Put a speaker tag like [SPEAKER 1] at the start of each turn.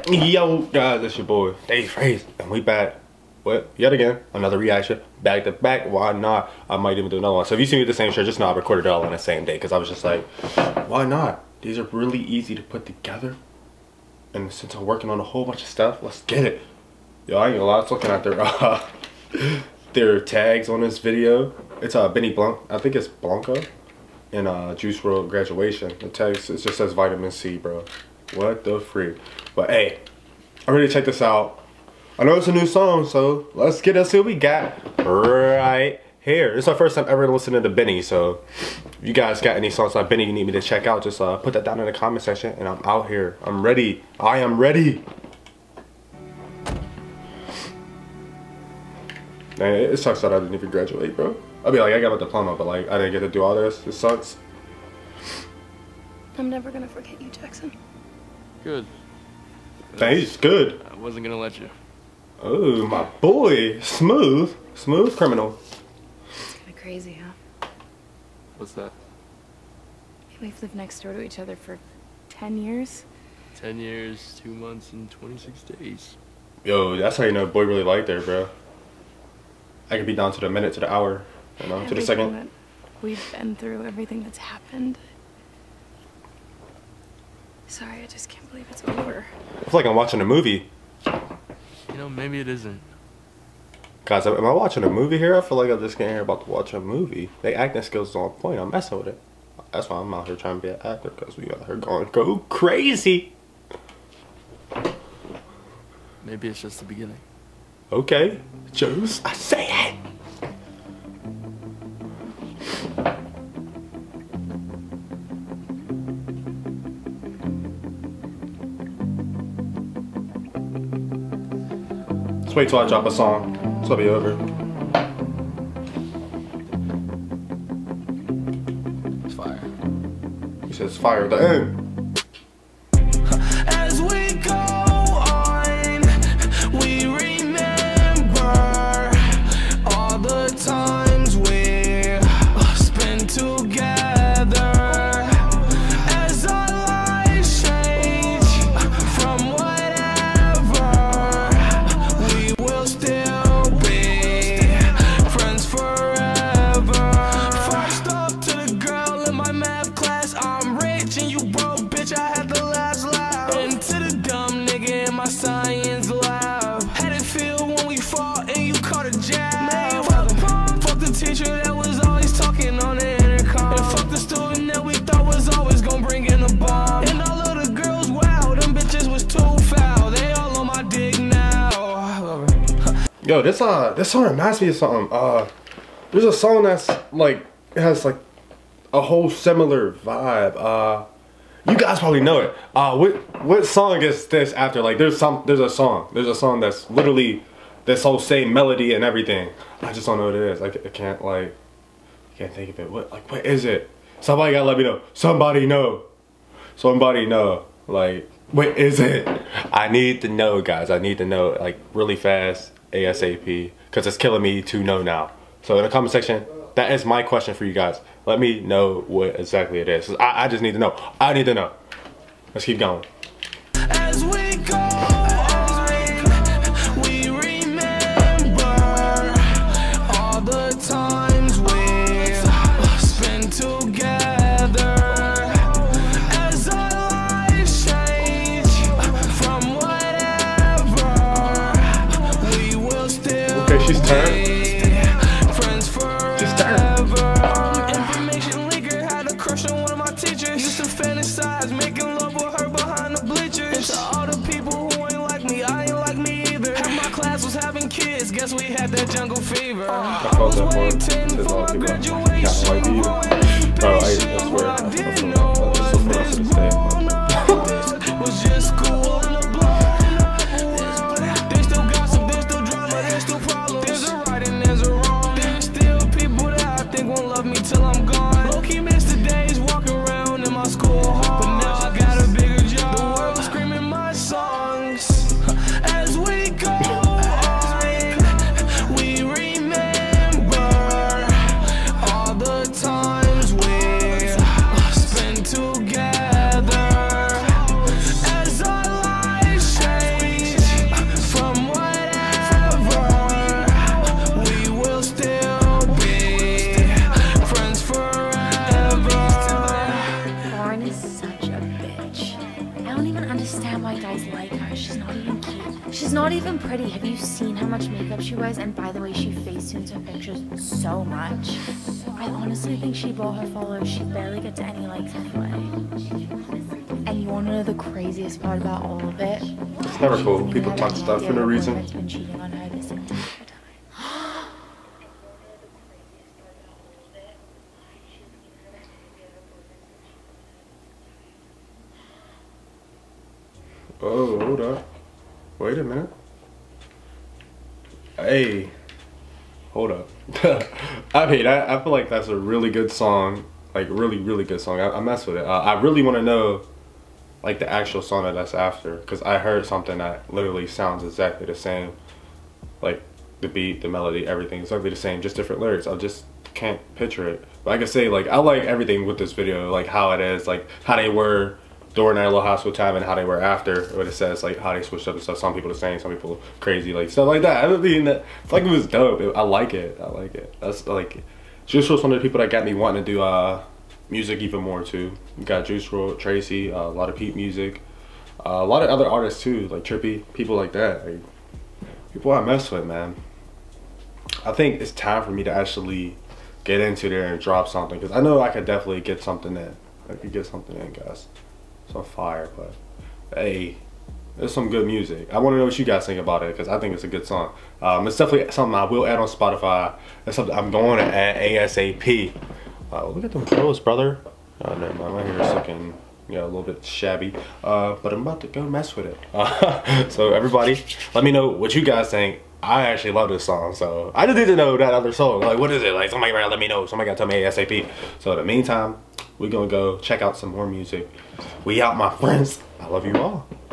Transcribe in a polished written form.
[SPEAKER 1] Yo, guys, it's your boy, Dave Fraze, and we back with, yet again, another reaction, back to back. Why not? I might even do another one. So if you see me with the same shirt, just know I recorded it all on the same day, because I was just like, why not? These are really easy to put together, and since I'm working on a whole bunch of stuff, let's get it. Yo, I ain't gonna lie, I was looking at their tags on this video. It's Benny Blanc, I think it's Blanco, and Juice WRLD graduation. The tags, it just says vitamin C, bro. What the freak? But hey, I'm ready to check this out. I know it's a new song, so let's get it. See what we got right here. This is our first time ever listening to Benny, so if you guys got any songs like Benny you need me to check out, just put that down in the comment section, and I'm out here. I'm ready. I am ready. Man, it sucks that I didn't even graduate, bro. I mean, like, I got a diploma, but like, I didn't get to do all this. It sucks.
[SPEAKER 2] I'm never gonna forget you, Jackson. Good.
[SPEAKER 1] Thanks, good.
[SPEAKER 3] I wasn't gonna let you.
[SPEAKER 1] Oh, my boy. Smooth. Smooth criminal.
[SPEAKER 2] It's kinda crazy, huh?
[SPEAKER 3] What's that?
[SPEAKER 2] We've lived next door to each other for 10 years.
[SPEAKER 3] 10 years, 2 months, and 26 days.
[SPEAKER 1] Yo, that's how you know boy really liked her, bro. I could be down to the minute, to the hour, you know, to the second.
[SPEAKER 2] That we've been through, everything that's happened. Sorry, I just can't believe it's over.
[SPEAKER 1] I feel like I'm watching a movie.
[SPEAKER 3] You know, maybe it isn't.
[SPEAKER 1] Guys, am I watching a movie here? I feel like I'm just getting here about to watch a movie. They acting skills on point. I'm messing with it. That's why I'm out here trying to be an actor, because we out here going go crazy.
[SPEAKER 3] Maybe it's just the beginning.
[SPEAKER 1] Okay, Juice, I say it. Let's wait till I drop a song. It'll be over.
[SPEAKER 3] It's fire.
[SPEAKER 1] He says fire at the end.
[SPEAKER 4] As we go on, we remember all the times we spent together. As our lives change from whatever, we will still be friends forever. First up to the girl in my math class, I'm rich and you broke, bitch, I had the last laugh. And to the dumb nigga in my science lab, had it feel when we fought and you caught a jab. Fuck the teacher that was always talking on the intercom, and fuck the student that we thought was always gonna bring in a bomb. And all of the girls, wow, them bitches was too foul. They all on my dick now.
[SPEAKER 1] Yo, this song reminds me of something. There's a song that's like, it has like a whole similar vibe. You guys probably know it. What song is this after? Like, there's a song that's literally this whole same melody and everything. I just don't know what it is. I can't think of it. What is it? Somebody gotta let me know. Somebody know. Somebody know. Like, what is it? I need to know, guys. I need to know, like, really fast, ASAP, because it's killing me to know now. So in the comment section, that is my question for you guys. Let me know what exactly it is. I just need to know. I need to know. Let's keep going.
[SPEAKER 4] As we go on, we remember all the times we spent together. As our lives change from whatever, we will still
[SPEAKER 1] Okay, she's turned.
[SPEAKER 4] be friends forever.
[SPEAKER 1] She's turned.
[SPEAKER 4] Information leaker had a crush on one of my teachers. Used to fantasize making love with her behind the bleachers. And to all the people who ain't like me, I ain't like me either. Half my class was having kids, guess we had that jungle fever. I was waiting for my graduation, growing impatient when I didn't know what this grown up was just school on the block. There's still gossip, there's still drama, there's still problems. There's a right and there's a wrong. There's still people that I think won't love me till I'm gone. Low-key miss the days walking around in my school hall, but now I got a bigger job. The world screaming my songs. As we go on, we remember all the times we spent together.
[SPEAKER 2] Guys, she's not even cute. She's not even pretty. Have you seen how much makeup she wears? And by the way, she facetunes her pictures so much. I honestly think she bought her followers. She barely gets any likes anyway. And you wanna know the craziest part about all of it?
[SPEAKER 1] It's never cool. People talk stuff for no reason.
[SPEAKER 2] Has been cheating on her this entire time.
[SPEAKER 1] Oh, hold up. Wait a minute. Hey. Hold up. I mean, I feel like that's a really good song. Like, really, really good song. I mess with it. I really want to know, like, the actual song that's after. Because I heard something that literally sounds exactly the same. Like, the beat, the melody, everything. It's exactly the same. Just different lyrics. I just can't picture it. But I can say, like, I like everything with this video. Like, how it is. Like, how they were during their little high school time and how they were after. What it says, like, how they switched up and stuff. Some people the same, some people crazy, like stuff like that. I mean, it's like, it was dope. I like it. I like it. That's like, Juice WRLD's one of the people that got me wanting to do music even more too. You got Juice WRLD, Tracy, a lot of Pete music, a lot of other artists too, like Trippy, people like that. Like, people I mess with, man. I think it's time for me to actually get into there and drop something, because I know I could definitely get something in. I could get something in, guys. It's on fire, but hey, there's some good music. I want to know what you guys think about it, because I think it's a good song. It's definitely something I will add on Spotify. It's something I'm going to add ASAP. Look at them clothes, brother. Oh, never mind. My hair is looking, a little bit shabby. But I'm about to go mess with it. So everybody, let me know what you guys think. I actually love this song, so I just need to know that other song. Like, what is it? Like, somebody gotta let me know. Somebody gotta tell me ASAP. So in the meantime, we're gonna go check out some more music. We out, my friends. I love you all.